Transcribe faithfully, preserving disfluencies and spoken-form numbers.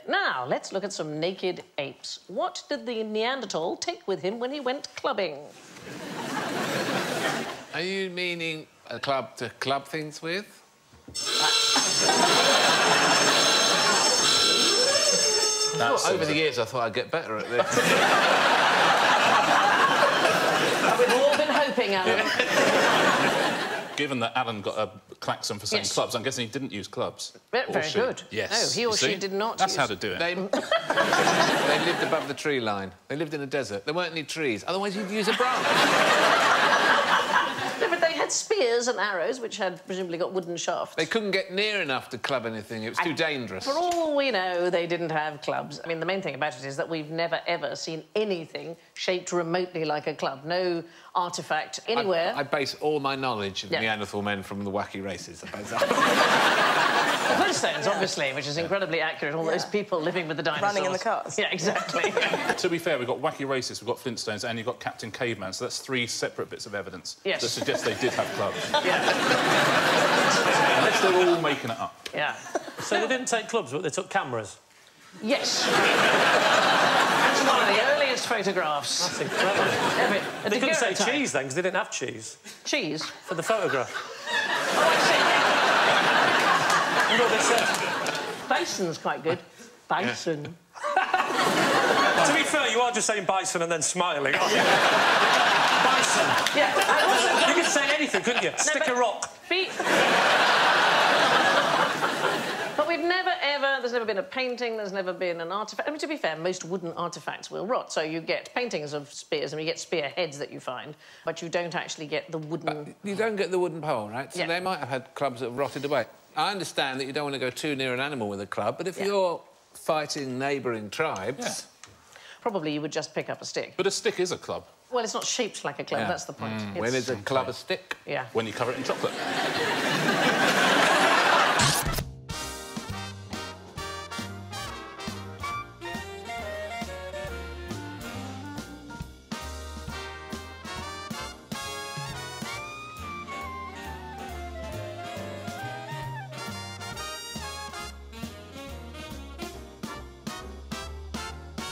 Now, let's look at some naked apes. What did the Neanderthal take with him when he went clubbing? Are you meaning a club to club things with? Well, over the years, I thought I'd get better at this. We've all been hoping, Alan. Yeah. Given that Alan got a klaxon for saying yes. clubs, I'm guessing he didn't use clubs. Very, very good. Yes. No, he or you she see? did not That's use... how to do it. They... they lived above the tree line. They lived in a desert. There weren't any trees. Otherwise, you'd use a branch. No, but they had spears and arrows, which had presumably got wooden shafts. They couldn't get near enough to club anything. It was too and dangerous. For all we know, they didn't have clubs. I mean, the main thing about it is that we've never, ever seen anything shaped remotely like a club. No artefact anywhere. I, I base all my knowledge of yeah. Neanderthal men from the wacky races. I base The Flintstones, obviously, which is incredibly accurate. All yeah. those people living with the dinosaurs. Running in the cars. Yeah, exactly. To be fair, we've got wacky racists, we've got Flintstones, and you've got Captain Caveman, so that's three separate bits of evidence yes. that suggest they did have clubs. Yeah. Unless they're all making it up. Yeah. So they didn't take clubs, but they took cameras? Yes. That's one of the earliest photographs. That's incredible. Every, they couldn't say cheese, then, because they didn't have cheese. Cheese? For the photograph. Oh, I see. You know what they said? Bison's quite good. Bison. Yeah. To be fair, you are just saying bison and then smiling. Bison. Yeah. You could say anything, couldn't you? No, Stick a rock. Feet. But we've never, ever... There's never been a painting, there's never been an artefact... I mean, to be fair, most wooden artefacts will rot, so you get paintings of spears and you get spear heads that you find, but you don't actually get the wooden... But you don't get the wooden pole, right? So yeah. they might have had clubs that have rotted away. I understand that you don't want to go too near an animal with a club, but if yeah. you're fighting neighbouring tribes... Yeah. Probably you would just pick up a stick. But a stick is a club. Well, it's not shaped like a club, yeah. that's the point. Mm. When is a club a stick? Yeah. When you cover it in chocolate.